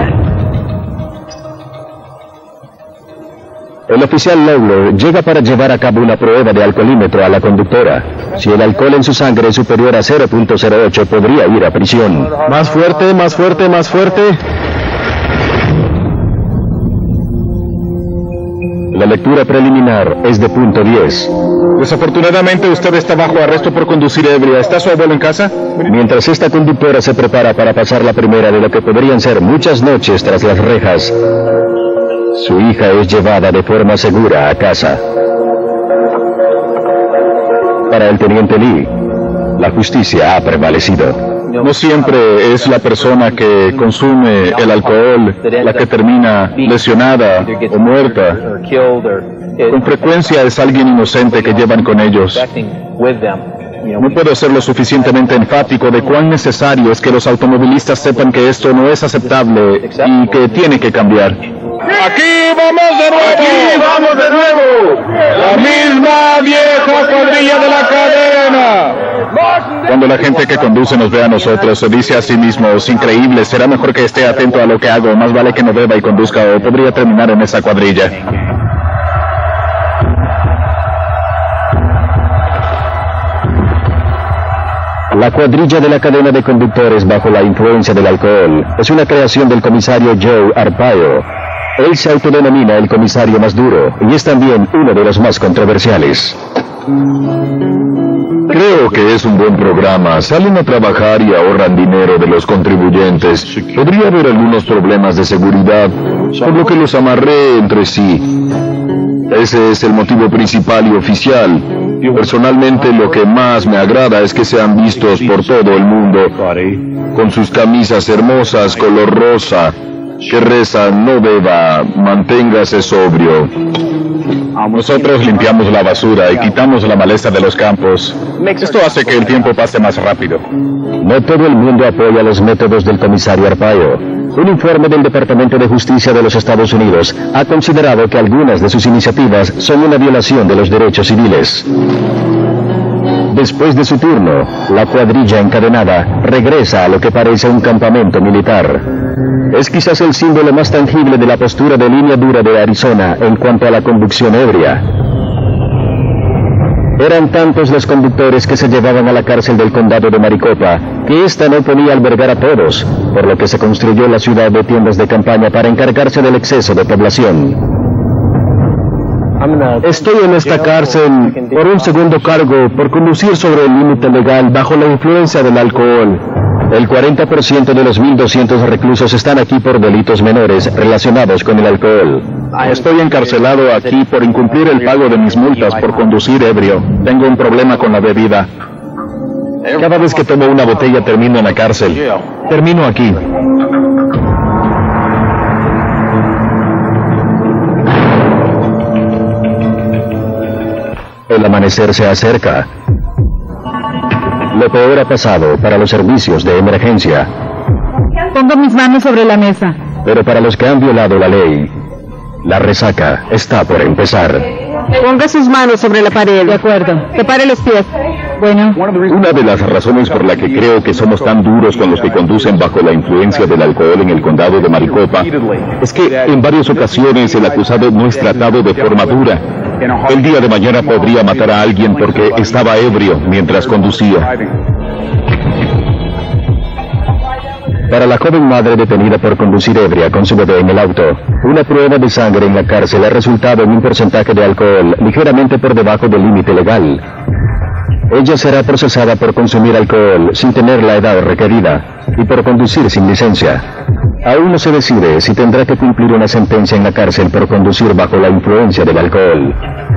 El oficial Lawler llega para llevar a cabo una prueba de alcoholímetro a la conductora. Si el alcohol en su sangre es superior a cero punto cero ocho, podría ir a prisión. Más fuerte, más fuerte, más fuerte. La lectura preliminar es de punto diez. Desafortunadamente usted está bajo arresto por conducir ebria. ¿Está su abuelo en casa? Mientras esta conductora se prepara para pasar la primera de lo que podrían ser muchas noches tras las rejas, su hija es llevada de forma segura a casa. Para el teniente Lee, la justicia ha prevalecido. No siempre es la persona que consume el alcohol la que termina lesionada o muerta. Con frecuencia es alguien inocente que llevan con ellos. No puedo ser lo suficientemente enfático de cuán necesario es que los automovilistas sepan que esto no es aceptable y que tiene que cambiar. ¡Aquí vamos de nuevo! ¡Aquí vamos de nuevo! ¡La misma vieja cuadrilla de la cadena! Cuando la gente que conduce nos ve a nosotros, se dice a sí mismo, es increíble, será mejor que esté atento a lo que hago, más vale que no beba y conduzca o podría terminar en esa cuadrilla. La cuadrilla de la cadena de conductores bajo la influencia del alcohol es una creación del comisario Joe Arpaio. Él se autodenomina el comisario más duro y es también uno de los más controversiales. Creo que es un buen programa. Salen a trabajar y ahorran dinero de los contribuyentes. Podría haber algunos problemas de seguridad, por lo que los amarré entre sí. Ese es el motivo principal y oficial. Personalmente, lo que más me agrada es que sean vistos por todo el mundo, con sus camisas hermosas color rosa, que rezan: no beba, manténgase sobrio. Nosotros limpiamos la basura y quitamos la maleza de los campos. Esto hace que el tiempo pase más rápido. No todo el mundo apoya los métodos del comisario Arpaio. Un informe del Departamento de Justicia de los Estados Unidos ha considerado que algunas de sus iniciativas son una violación de los derechos civiles. Después de su turno, la cuadrilla encadenada regresa a lo que parece un campamento militar. Es quizás el símbolo más tangible de la postura de línea dura de Arizona en cuanto a la conducción ebria. Eran tantos los conductores que se llevaban a la cárcel del condado de Maricopa que ésta no podía albergar a todos, por lo que se construyó la ciudad de tiendas de campaña para encargarse del exceso de población. Estoy en esta cárcel por un segundo cargo por conducir sobre el límite legal bajo la influencia del alcohol. El cuarenta por ciento de los mil doscientos reclusos están aquí por delitos menores relacionados con el alcohol. Estoy encarcelado aquí por incumplir el pago de mis multas por conducir ebrio. Tengo un problema con la bebida. Cada vez que tomo una botella termino en la cárcel. Termino aquí. El amanecer se acerca. Lo peor ha pasado para los servicios de emergencia. Pongo mis manos sobre la mesa. Pero para los que han violado la ley, la resaca está por empezar. Ponga sus manos sobre la pared. De acuerdo. Separe los pies. Bueno. Una de las razones por la que creo que somos tan duros con los que conducen bajo la influencia del alcohol en el condado de Maricopa es que en varias ocasiones el acusado no es tratado de forma dura. El día de mañana podría matar a alguien porque estaba ebrio mientras conducía. Para la joven madre detenida por conducir ebria con su bebé en el auto, una prueba de sangre en la cárcel ha resultado en un porcentaje de alcohol ligeramente por debajo del límite legal. Ella será procesada por consumir alcohol sin tener la edad requerida y por conducir sin licencia. Aún no se decide si tendrá que cumplir una sentencia en la cárcel por conducir bajo la influencia del alcohol.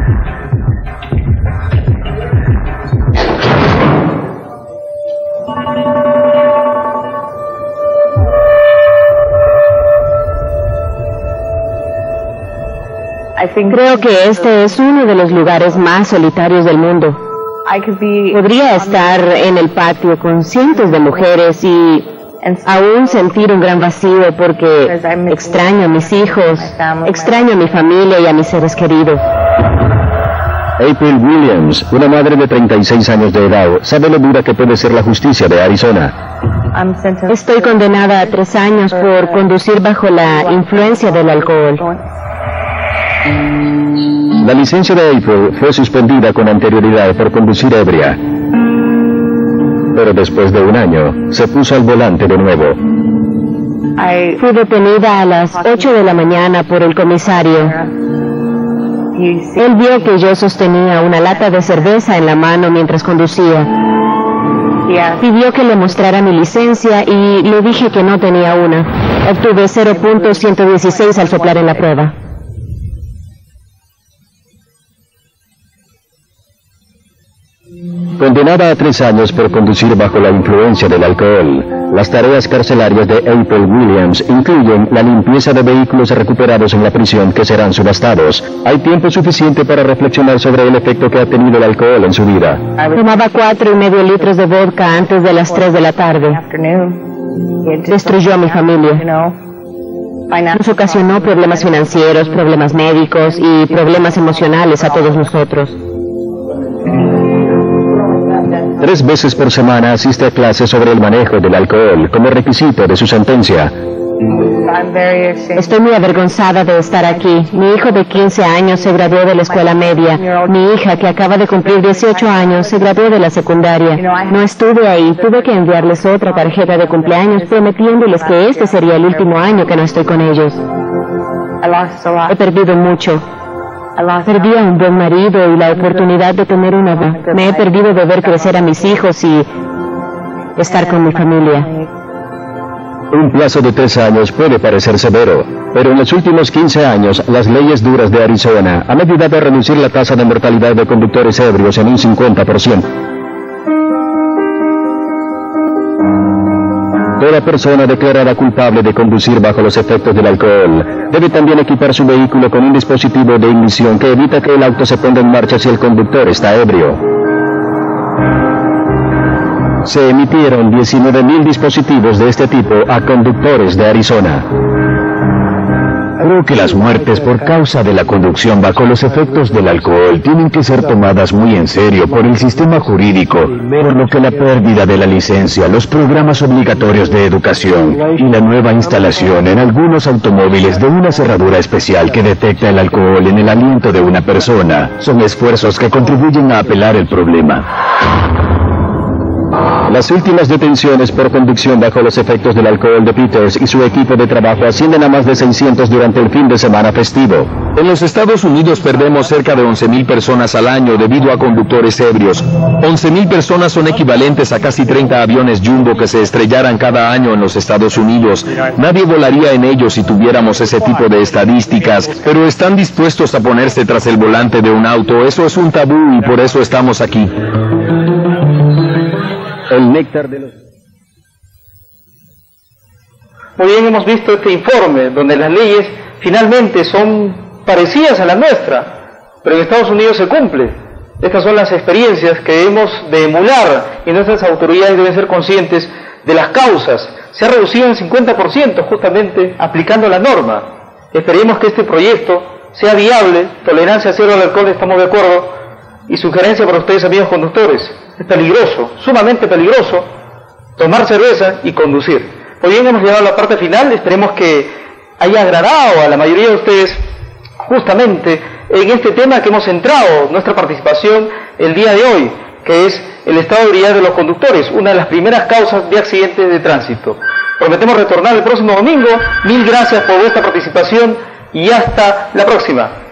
Creo que este es uno de los lugares más solitarios del mundo. Podría estar en el patio con cientos de mujeres y aún sentir un gran vacío porque extraño a mis hijos, extraño a mi familia y a mis seres queridos. April Williams, una madre de treinta y seis años de edad, sabe lo dura que puede ser la justicia de Arizona. Estoy condenada a tres años por conducir bajo la influencia del alcohol. La licencia de April fue suspendida con anterioridad por conducir ebria. Pero después de un año, se puso al volante de nuevo. Fui detenida a las ocho de la mañana por el comisario. Él vio que yo sostenía una lata de cerveza en la mano mientras conducía. Pidió que le mostrara mi licencia y le dije que no tenía una. Obtuve cero punto ciento dieciséis al soplar en la prueba. Condenada a tres años por conducir bajo la influencia del alcohol, las tareas carcelarias de April Williams incluyen la limpieza de vehículos recuperados en la prisión que serán subastados. Hay tiempo suficiente para reflexionar sobre el efecto que ha tenido el alcohol en su vida. Tomaba cuatro y medio litros de vodka antes de las tres de la tarde. Destruyó a mi familia. Nos ocasionó problemas financieros, problemas médicos y problemas emocionales a todos nosotros. Tres veces por semana asiste a clases sobre el manejo del alcohol como requisito de su sentencia. Estoy muy avergonzada de estar aquí. Mi hijo de quince años se graduó de la escuela media. Mi hija, que acaba de cumplir dieciocho años, se graduó de la secundaria. No estuve ahí. Tuve que enviarles otra tarjeta de cumpleaños prometiéndoles que este sería el último año que no estoy con ellos. He perdido mucho. Perdí a un buen marido y la oportunidad de tener una vida. Me he perdido de ver crecer a mis hijos y estar con mi familia. Un plazo de tres años puede parecer severo, pero en los últimos quince años las leyes duras de Arizona han ayudado a reducir la tasa de mortalidad de conductores ebrios en un cincuenta por ciento. Toda persona declarada culpable de conducir bajo los efectos del alcohol debe también equipar su vehículo con un dispositivo de ignición que evita que el auto se ponga en marcha si el conductor está ebrio. Se emitieron diecinueve mil dispositivos de este tipo a conductores de Arizona. Creo que las muertes por causa de la conducción bajo los efectos del alcohol tienen que ser tomadas muy en serio por el sistema jurídico, por lo que la pérdida de la licencia, los programas obligatorios de educación y la nueva instalación en algunos automóviles de una cerradura especial que detecta el alcohol en el aliento de una persona son esfuerzos que contribuyen a apelar el problema. Las últimas detenciones por conducción bajo los efectos del alcohol de Peters y su equipo de trabajo ascienden a más de seiscientos durante el fin de semana festivo. En los Estados Unidos perdemos cerca de once mil personas al año debido a conductores ebrios. once mil personas son equivalentes a casi treinta aviones Jumbo que se estrellaran cada año en los Estados Unidos. Nadie volaría en ellos si tuviéramos ese tipo de estadísticas, pero están dispuestos a ponerse tras el volante de un auto. Eso es un tabú y por eso estamos aquí. El néctar de los... Muy bien, hemos visto este informe donde las leyes finalmente son parecidas a la nuestra, pero en Estados Unidos se cumple. Estas son las experiencias que debemos de emular y nuestras autoridades deben ser conscientes de las causas. Se ha reducido en cincuenta por ciento justamente aplicando la norma. Esperemos que este proyecto sea viable. Tolerancia cero al alcohol, estamos de acuerdo. Y sugerencia para ustedes, amigos conductores: es peligroso, sumamente peligroso, tomar cerveza y conducir. Muy bien, hemos llegado a la parte final. Esperemos que haya agradado a la mayoría de ustedes justamente en este tema que hemos centrado nuestra participación el día de hoy, que es el estado de ebriedad de los conductores, una de las primeras causas de accidentes de tránsito. Prometemos retornar el próximo domingo. Mil gracias por vuestra participación y hasta la próxima.